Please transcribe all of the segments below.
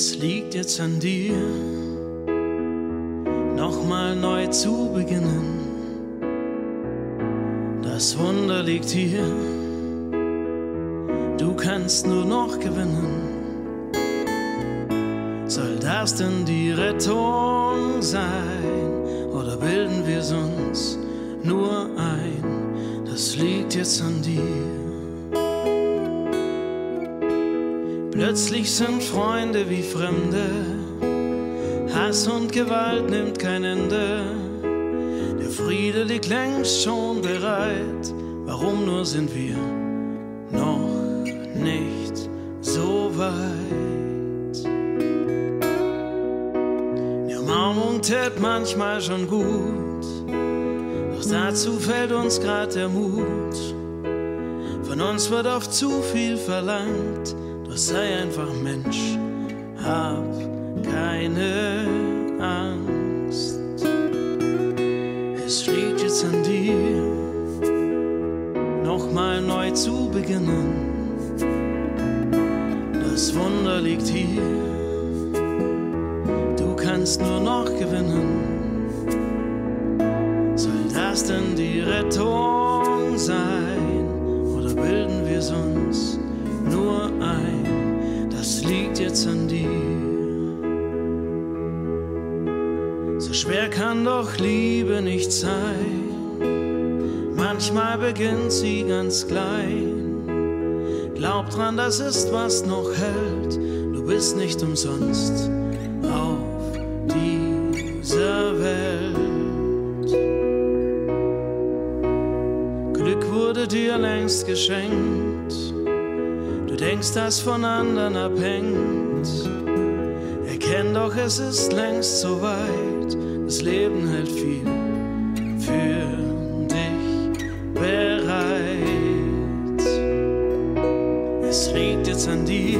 Es liegt jetzt an dir, nochmal neu zu beginnen. Das Wunder liegt hier, du kannst nur noch gewinnen. Soll das denn die Rettung sein, oder bilden wir's uns nur ein? Das liegt jetzt an dir. Plötzlich sind Freunde wie Fremde, Hass und Gewalt nimmt kein Ende. Der Friede liegt längst schon bereit, warum nur sind wir noch nicht so weit? Die Umarmung tät manchmal schon gut, doch dazu fehlt uns grad der Mut. Von uns wird oft zu viel verlangt, doch sei einfach Mensch, hab keine Angst. Es liegt jetzt an dir, nochmal neu zu beginnen. Das Wunder liegt hier, du kannst nur noch gewinnen. Soll das denn die Rettung sein, oder bilden wir's uns nur ein? Das liegt jetzt an dir. So schwer kann doch Liebe nicht sein, manchmal beginnt sie ganz klein. Glaub dran, das ist, was noch hält, du bist nicht umsonst auf dieser Welt. Glück wurde dir längst geschenkt, du denkst, das von anderen abhängt. Erkenn doch, es ist längst so weit, das Leben hält viel für dich bereit. Es liegt jetzt an dir,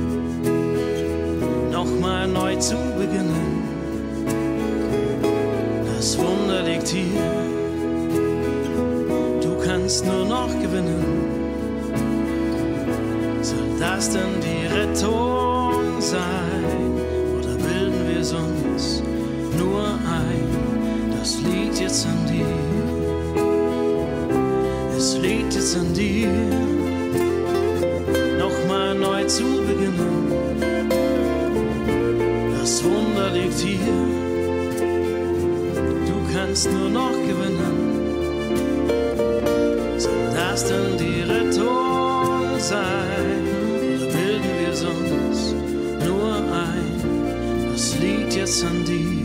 nochmal neu zu beginnen. Das Wunder liegt hier, du kannst nur noch gewinnen. Soll das denn die Rettung sein, oder bilden wir's uns nur ein? Das liegt jetzt an dir. Es liegt jetzt an dir, nochmal neu zu beginnen. Das Wunder liegt hier, du kannst nur noch gewinnen. Soll das denn die Rettung sein, oder bilden wir's uns nur ein? Das liegt jetzt an dir.